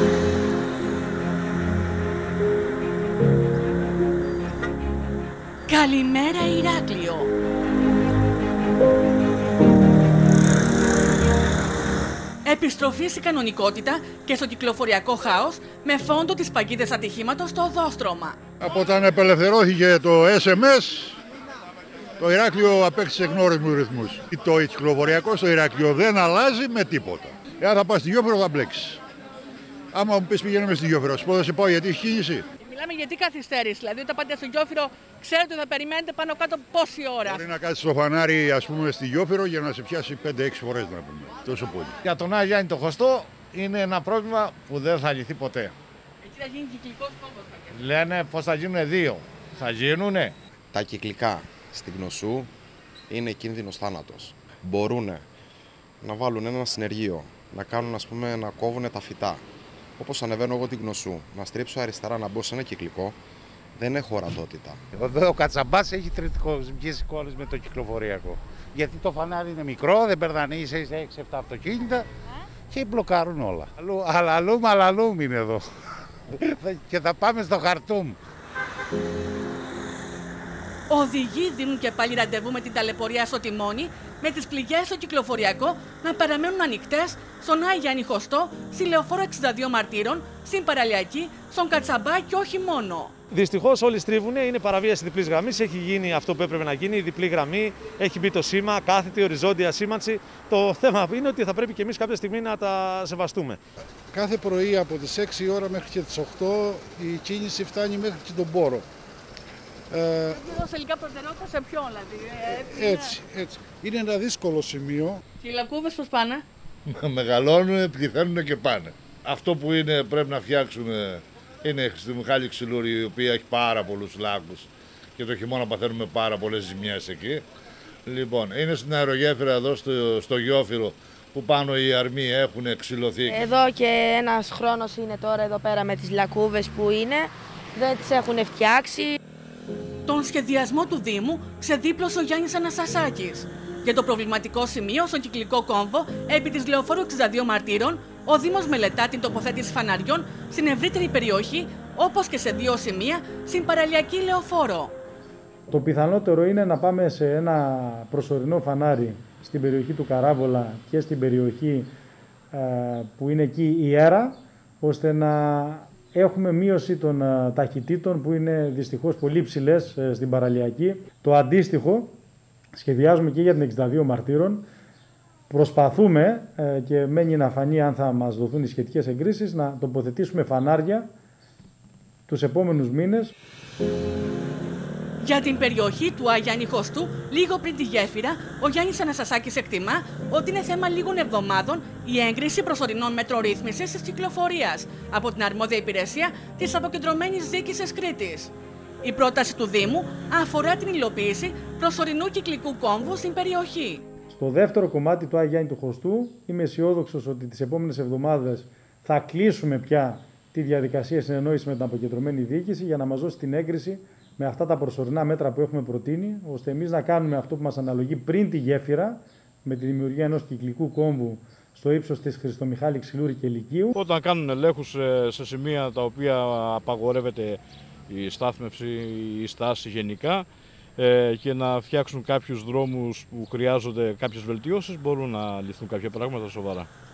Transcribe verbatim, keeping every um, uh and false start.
Καλημέρα Ηράκλειο! Επιστροφή στην κανονικότητα και στο κυκλοφοριακό χάος με φόντο τις παγίδες ατυχήματος στο οδόστρωμα. Από όταν απελευθερώθηκε το ες εμ ες, το Ηράκλειο απέκτησε γνώριμους ρυθμούς. Το κυκλοφοριακό στο Ηράκλειο δεν αλλάζει με τίποτα. Εάν θα πας στη Γιόφυρο θα μπλέξεις. Άμα μου πεις πηγαίνουμε στη Γιόφυρο, σου πω δεν σε πάω γιατί έχει κίνηση. Μιλάμε γιατί καθυστέρηση, δηλαδή όταν πάτε στο Γιόφυρο ξέρετε ότι θα περιμένετε πάνω κάτω πόση ώρα. Μπορεί να κάτσεις στο φανάρι ας πούμε στη Γιόφυρο για να σε πιάσει πέντε έξι φορές να πούμε, τόσο πολύ. Για τον Άγιο Γιάννη το Χωστό είναι ένα πρόβλημα που δεν θα λυθεί ποτέ. Εκεί θα γίνει κυκλικός κόμβος. Λένε πως θα γίνουν δύο, θα γίνουνε. Τα κυκλικά στην Κνωσού είναι κίνδυνος θάνατος. Μπορούν να βάλουν ένα συνεργείο, να κάνουν ας πούμε να κόβουν τα φυτά. Όπως ανεβαίνω εγώ την Κνωσού, να στρίψω αριστερά να μπω σε ένα κυκλικό, δεν έχω ορατότητα. Εδώ ο Κατσαμπάς έχει τριτικοποιήσει κόλλες με το κυκλοφοριακό. Γιατί το φανάρι είναι μικρό, δεν περνάνε ίσα ίσα έξι επτά αυτοκίνητα και μπλοκάρουν όλα. Αλαλούμ, αλαλούμ είναι εδώ. Και θα πάμε στο Χαρτούμ. Οδηγοί δίνουν και πάλι ραντεβού με την ταλαιπωρία στο τιμόνι, με τις πληγές στο κυκλοφοριακό να παραμένουν ανοιχτές στον Άγιο Γιάννη Χωστό, στη Λεωφόρο εξήντα δύο Μαρτύρων, στην Παραλιακή, στον Κατσαμπά και όχι μόνο. Δυστυχώς όλοι στρίβουν, είναι παραβίαση διπλής γραμμής, έχει γίνει αυτό που έπρεπε να γίνει, η διπλή γραμμή, έχει μπει το σήμα, κάθετη, οριζόντια σήμανση. Το θέμα είναι ότι θα πρέπει και εμείς κάποια στιγμή να τα σεβαστούμε. Κάθε πρωί από τις έξι ώρα μέχρι και τις οκτώ η κίνηση φτάνει μέχρι και τον Πόρο. Ε, τελικά προτεραιότητα σε ποιον δηλαδή. Έτσι, έτσι. Είναι ένα δύσκολο σημείο. Και οι λακκούβες πώς πάνε? Μεγαλώνουν, πληθαίνουν και πάνε. Αυτό που είναι, πρέπει να φτιάξουμε είναι η Χριστιμιχάλη Ξυλούρη, η οποία έχει πάρα πολλούς λάκκους και το χειμώνα παθαίνουμε πάρα πολλές ζημιές εκεί. Λοιπόν, είναι στην αερογέφυρα εδώ στο, στο Γιόφυρο που πάνω οι αρμοί έχουν ξυλωθεί. Εδώ και ένας χρόνος είναι τώρα εδώ πέρα με τις λακκούβες που είναι, δεν τις έχουν φτιάξει. Τον σχεδιασμό του Δήμου ξεδίπλωσε ο Γιάννης Αναστασάκης. Για το προβληματικό σημείο στον κυκλικό κόμβο επί της Λεωφόρου εξήντα δύο Μαρτύρων, ο Δήμος μελετά την τοποθέτηση φαναριών στην ευρύτερη περιοχή, όπως και σε δύο σημεία στην Παραλιακή Λεωφόρο. Το πιθανότερο είναι να πάμε σε ένα προσωρινό φανάρι στην περιοχή του Καράβολα και στην περιοχή ε, που είναι εκεί η Έρα, ώστε να έχουμε μείωση των uh, ταχυτήτων που είναι δυστυχώς πολύ ψηλές uh, στην Παραλιακή. Το αντίστοιχο σχεδιάζουμε και για την εξήντα δύο Μαρτύρων. Προσπαθούμε uh, και μένει να φανεί αν θα μας δοθούν οι σχετικές εγκρίσεις να τοποθετήσουμε φανάρια τους επόμενους μήνες. Για την περιοχή του Άγιου Γιάννη Χωστού, λίγο πριν τη γέφυρα, ο Γιάννης Αναστασάκης εκτιμά ότι είναι θέμα λίγων εβδομάδων η έγκριση προσωρινών μέτρων ρύθμισης της κυκλοφορίας από την αρμόδια υπηρεσία της Αποκεντρωμένης Διοίκησης Κρήτης. Η πρόταση του Δήμου αφορά την υλοποίηση προσωρινού κυκλικού κόμβου στην περιοχή. Στο δεύτερο κομμάτι του Άγιου Γιάννη του Χωστού, είμαι αισιόδοξος ότι τις επόμενες εβδομάδες θα κλείσουμε πια τη διαδικασία συνεννόησης με την Αποκεντρωμένη Διοίκηση για να μας δώσει την έγκριση με αυτά τα προσωρινά μέτρα που έχουμε προτείνει, ώστε εμείς να κάνουμε αυτό που μας αναλογεί πριν τη γέφυρα, με τη δημιουργία ενός κυκλικού κόμβου στο ύψος της Χριστομιχάλη Ξυλούρη και Λυκείου. Όταν κάνουν ελέγχους σε σημεία τα οποία απαγορεύεται η στάθμευση, η στάση γενικά και να φτιάξουν κάποιους δρόμους που χρειάζονται κάποιες βελτιώσεις, μπορούν να λυθούν κάποια πράγματα σοβαρά.